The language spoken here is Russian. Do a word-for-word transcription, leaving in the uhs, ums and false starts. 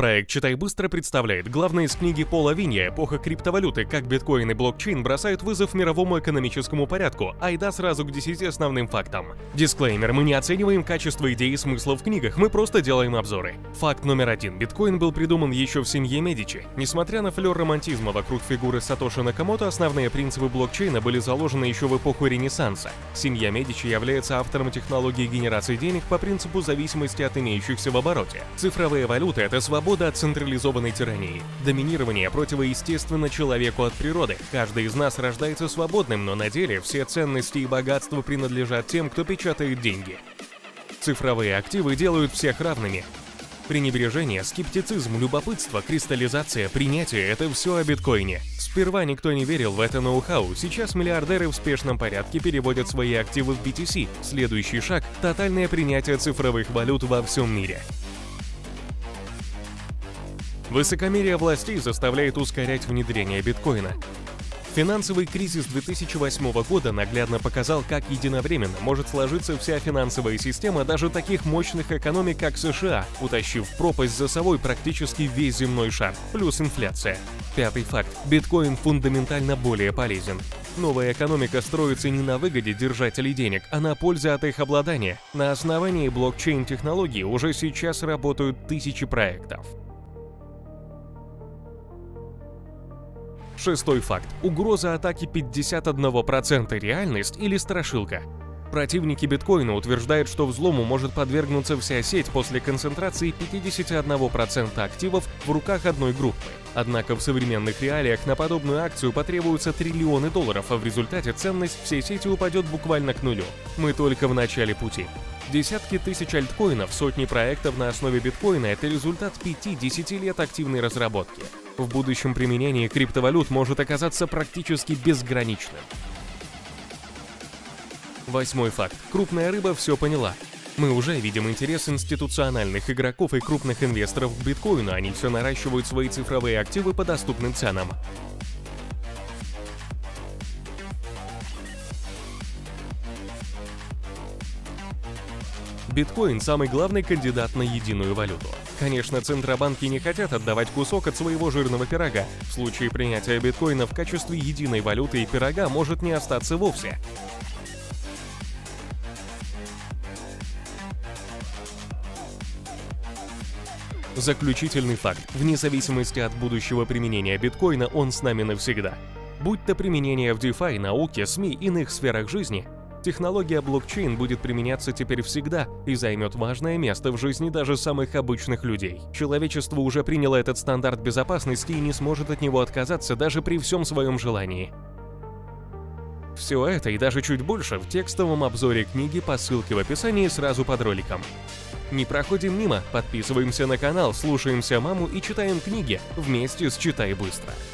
Проект «Читай быстро» представляет главное из книги Пола Винья «Эпоха криптовалюты. Как биткоин и блокчейн бросают вызов мировому экономическому порядку». Айда сразу к десяти основным фактам. Дисклеймер: мы не оцениваем качество идей и смысла в книгах, мы просто делаем обзоры. Факт номер один. Биткоин был придуман еще в семье Медичи. Несмотря на флёр романтизма вокруг фигуры Сатоши Накамото, основные принципы блокчейна были заложены еще в эпоху Ренессанса. Семья Медичи является автором технологии генерации денег по принципу зависимости от имеющихся в обороте. Цифровые валюты — это свобода от централизованной тирании. Доминирование противоестественно человеку от природы. Каждый из нас рождается свободным, но на деле все ценности и богатства принадлежат тем, кто печатает деньги. Цифровые активы делают всех равными. Пренебрежение, скептицизм, любопытство, кристаллизация, принятие — это все о биткоине. Сперва никто не верил в это ноу-хау, сейчас миллиардеры в спешном порядке переводят свои активы в би ти си. Следующий шаг — тотальное принятие цифровых валют во всем мире. Высокомерие властей заставляет ускорять внедрение биткоина. Финансовый кризис две тысячи восьмого года наглядно показал, как единовременно может сложиться вся финансовая система даже таких мощных экономик, как США, утащив в пропасть за собой практически весь земной шар, плюс инфляция. Пятый факт. Биткоин фундаментально более полезен. Новая экономика строится не на выгоде держателей денег, а на пользе от их обладания. На основании блокчейн-технологий уже сейчас работают тысячи проектов. Шестой факт. Угроза атаки пятьдесят один процент реальность или страшилка. Противники биткоина утверждают, что взлому может подвергнуться вся сеть после концентрации пятидесяти одного процента активов в руках одной группы. Однако в современных реалиях на подобную акцию потребуются триллионы долларов, а в результате ценность всей сети упадет буквально к нулю. Мы только в начале пути. Десятки тысяч альткоинов, сотни проектов на основе биткоина — это результат пяти-десяти лет активной разработки. В будущем применение криптовалют может оказаться практически безграничным. Восьмой факт. Крупная рыба все поняла. Мы уже видим интерес институциональных игроков и крупных инвесторов к биткоину, они все наращивают свои цифровые активы по доступным ценам. Биткоин – самый главный кандидат на единую валюту. Конечно, центробанки не хотят отдавать кусок от своего жирного пирога. В случае принятия биткоина в качестве единой валюты и пирога может не остаться вовсе. Заключительный факт. Вне зависимости от будущего применения биткоина, он с нами навсегда. Будь то применение в DeFi, науке, СМИ, иных сферах жизни, технология блокчейн будет применяться теперь всегда и займет важное место в жизни даже самых обычных людей. Человечество уже приняло этот стандарт безопасности и не сможет от него отказаться даже при всем своем желании. Все это и даже чуть больше в текстовом обзоре книги по ссылке в описании сразу под роликом. Не проходим мимо, подписываемся на канал, слушаемся маму и читаем книги вместе с «Читай быстро».